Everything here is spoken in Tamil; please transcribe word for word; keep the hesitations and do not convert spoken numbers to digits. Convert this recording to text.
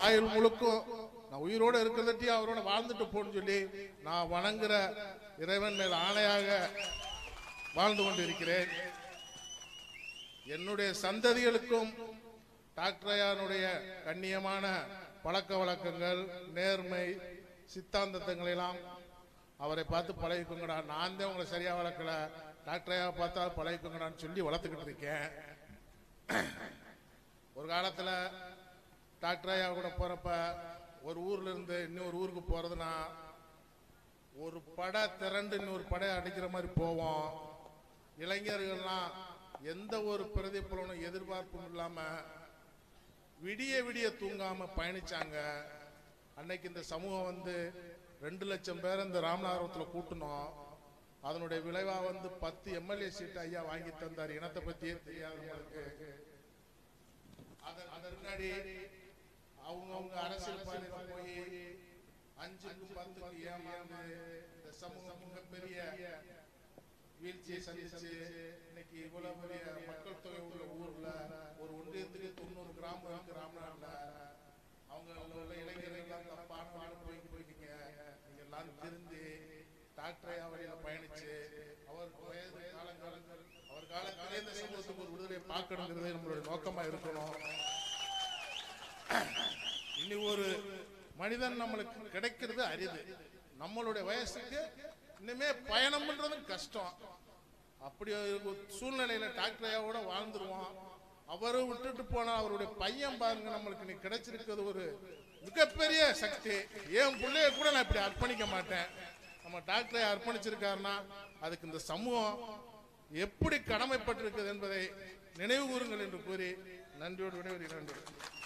ஆயுள் முழுக்கும் நான் உயிரோடு இருக்கிறதையும் அவரோட வாழ்ந்துட்டு போன்னு சொல்லி நான் வணங்குற இறைவன் மேல் ஆணையாக வாழ்ந்து கொண்டிருக்கிறேன். என்னுடைய சந்ததிகளுக்கும் டாக்டர் ஐயானுடைய கண்ணியமான பழக்க வழக்கங்கள், நேர்மை, சித்தாந்தங்களை எல்லாம் அவரை பார்த்து பழகிக்கோங்கடா. நான் தான் உங்களை சரியா வளர்க்கல, டாக்டர் ஐயா பார்த்தா பழகிக்கோங்கடான்னு சொல்லி வளர்த்துக்கிட்டு இருக்கேன். ஒரு காலத்துல டாக்டர் ஐயா கூட போறப்ப ஒரு ஊர்ல இருந்து இன்னொரு ஊருக்கு போறதுன்னா ஒரு படை திரண்டு இன்னொரு படையை அடிக்கிற மாதிரி போவோம். இளைஞர்கள்லாம் எந்த ஒரு பிரதிபலனும் எதிர்பார்ப்பும் இல்லாம விடிய விடிய தூங்காம பயணிச்சாங்க. அன்னைக்கு இந்த சமூகம் வந்து ரெண்டு லட்சம் பேர் இந்த ராமநாதபுரத்துல கூட்டணும். அதனுடைய விளைவா வந்து பத்து எம்எல்ஏ சீட் ஐயா வாங்கி தந்தார். இனத்தை பத்தியே தெரியாதவங்களுக்கு அதற்கு முன்னாடி அவங்கவுங்க அரசியல் பாதையில போய் அஞ்சுக்கு பத்துக்கு ஏமாந்து இந்த சமூகம் மிகப்பெரிய வீழ்ச்சியை சந்திச்சு இன்னைக்கு இவ்வளவு பெரிய மக்கள் தொகை உள்ள ஊர்ல ஒரு ஒன்றியத்துக்கு தொண்ணூறு கிராமம் இருக்கு ராமநாடுல. அவங்க உள்ள இளைஞர்கள் தப்பான போய் போயிட்டீங்க. நீங்க எல்லாம் திருந்து டாக்டர் ஐயா வழியில பயணிச்சு அவருக்கு வயது காலங்கள் அவர் காலத்திலே இந்த சமூகத்துக்கு ஒரு விடுதலை பார்க்கணுங்கிறது நம்மளுடைய நோக்கமா இருக்கணும். இனி ஒரு மனிதன் நம்மளுக்கு கிடைக்கிறது அரிது. நம்மளுடைய வயசுக்கு இனிமே பயணம் பண்றதும் கஷ்டம். அப்படி ஒரு சூழ்நிலையில டாக்டர் ஐயாவோட வாழ்ந்துருவோம். அவரு விட்டுட்டு போனா அவருடைய பையன் பாருங்க, நம்மளுக்கு இன்னைக்கு கிடைச்சிருக்கிறது ஒரு மிகப்பெரிய சக்தி. என் பிள்ளைய கூட நான் இப்படி அர்ப்பணிக்க மாட்டேன். நம்ம டாக்டர் ஐயா அர்ப்பணிச்சிருக்காருன்னா அதுக்கு இந்த சமூகம் எப்படி கடமைப்பட்டிருக்கிறது என்பதை நினைவு கூறுங்கள் என்று கூறி நன்றியோடு விடைபெறுகிறேன்.